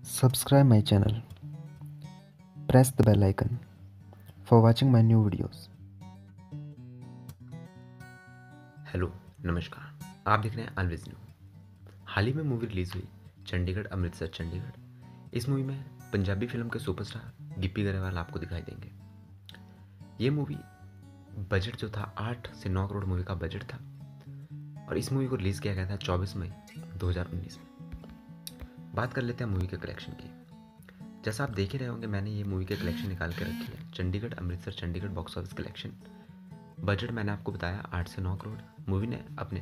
Subscribe my channel. Press the bell icon for watching my new videos. Hello नमस्कार, आप देख रहे हैं ऑलवेज न्यू। हाल ही में मूवी रिलीज़ हुई चंडीगढ़ अमृतसर चंडीगढ़। इस मूवी में पंजाबी फिल्म के सुपरस्टार गिप्पी गरेवाल आपको दिखाई देंगे। ये मूवी बजट जो था 8 से 9 करोड़ मूवी का बजट था और इस मूवी को रिलीज़ किया गया था 24 मई 2019 में। बात कर लेते हैं मूवी के कलेक्शन की। जैसा आप देख ही रहे होंगे, मैंने ये मूवी के कलेक्शन निकाल के रखी है। Chandigarh Amritsar Chandigarh box office collection. Budget मैंने आपको बताया 8 से 9 करोड़। मूवी ने अपने,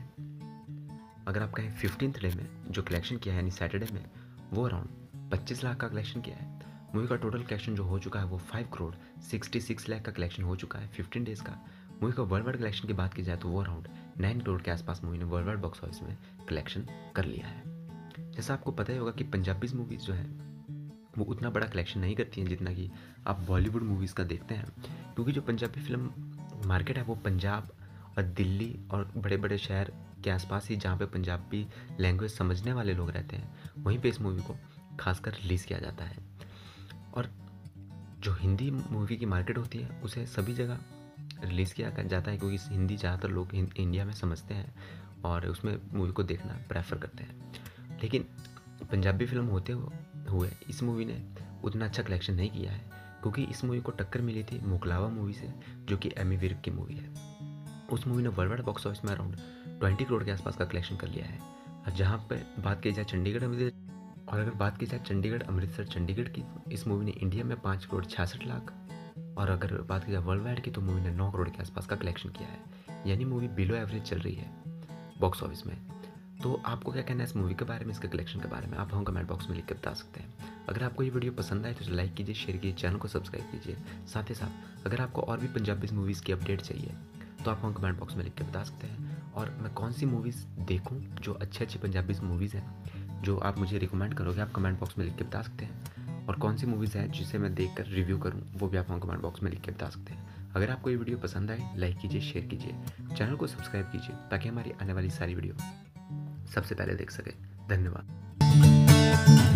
अगर आप कहें 15th डे में जो कलेक्शन किया है यानी सैटरडे में, वो अराउंड 25 लाख का कलेक्शन किया है। मूवी का टोटल कलेक्शन जो हो चुका है वो 5 करोड़ 66 लाख का कलेक्शन हो चुका है 15 डेज़ का। मूवी का वर्ल्ड वाइड कलेक्शन की बात की जाए तो वो अराउंड 9 करोड़ के आसपास मूवी ने वर्ल्ड वाइड बॉक्स ऑफिस में कलेक्शन कर लिया है। जैसा आपको पता ही होगा कि पंजाबी मूवीज़ जो है वो उतना बड़ा कलेक्शन नहीं करती हैं जितना कि आप बॉलीवुड मूवीज़ का देखते हैं, क्योंकि जो पंजाबी फिल्म मार्केट है वो पंजाब और दिल्ली और बड़े बड़े शहर के आसपास ही, जहाँ पे पंजाबी लैंग्वेज समझने वाले लोग रहते हैं, वहीं पे इस मूवी को खासकर रिलीज़ किया जाता है। और जो हिंदी मूवी की मार्केट होती है उसे सभी जगह रिलीज़ किया जाता है, क्योंकि हिंदी ज़्यादातर लोग इंडिया में समझते हैं और उसमें मूवी को देखना प्रेफर करते हैं। लेकिन पंजाबी फिल्म होते हुए इस मूवी ने उतना अच्छा कलेक्शन नहीं किया है, क्योंकि इस मूवी को टक्कर मिली थी मुकलावा मूवी से, जो कि एमी विर्क की मूवी है। उस मूवी ने वर्ल्ड वाइड बॉक्स ऑफिस में अराउंड 20 करोड़ के आसपास का कलेक्शन कर लिया है। और जहाँ पर बात की जाए चंडीगढ़ अमृतसर, और अगर बात की जाए चंडीगढ़ अमृतसर चंडीगढ़ की, इस मूवी ने इंडिया में 5 करोड़ 66 लाख, और अगर बात की जाए वर्ल्ड वाइड की तो मूवी ने 9 करोड़ के आसपास का कलेक्शन किया है, यानी मूवी बिलो एवरेज चल रही है बॉक्स ऑफिस में। तो आपको क्या कहना है इस मूवी के बारे में, इसके कलेक्शन के बारे में, आप हम कमेंट बॉक्स में लिख के बता सकते हैं। अगर आपको ये वीडियो पसंद आए तो इसे लाइक कीजिए, शेयर कीजिए, चैनल को सब्सक्राइब कीजिए। साथ ही साथ अगर आपको और भी पंजाबी मूवीज़ की अपडेट चाहिए तो आप हम कमेंट बॉक्स में लिख के बता सकते हैं। और मैं कौन सी मूवीज़ देखूँ, जो अच्छी पंजाबी मूवीज़ हैं जो आप मुझे रिकमेंड करोगे, आप कमेंट बॉक्स में लिख के बता सकते हैं। और कौन सी मूवीज़ हैं जिसे मैं देखकर रिव्यू करूँ, वो भी आप हम कमेंट बॉक्स में लिख के बता सकते हैं। अगर आपको ये वीडियो पसंद आए, लाइक कीजिए, शेयर कीजिए, चैनल को सब्सक्राइब कीजिए, ताकि हमारी आने वाली सारी वीडियो सबसे पहले देख सके। धन्यवाद।